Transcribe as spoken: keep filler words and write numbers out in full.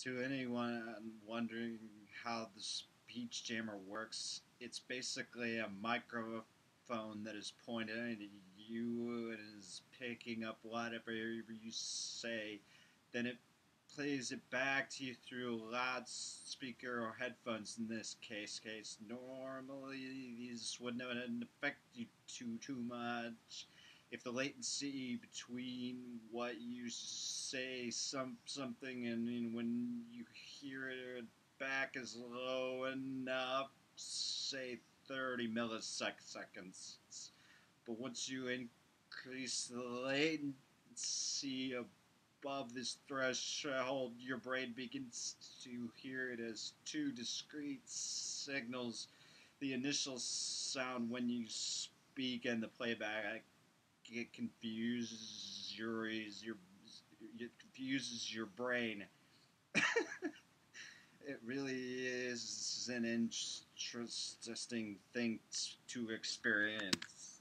To anyone wondering how the speech jammer works, it's basically a microphone that is pointed at you and is picking up whatever you say. Then it plays it back to you through a loudspeaker or headphones in this case. Case normally these wouldn't affect you too too much if the latency between what you say some something and, and when you hear it back is low enough, say thirty milliseconds. But once you increase the latency above this threshold, your brain begins to hear it as two discrete signals: the initial sound when you speak and the playback. It confuses your your it confuses your brain. It really is an interesting thing to experience.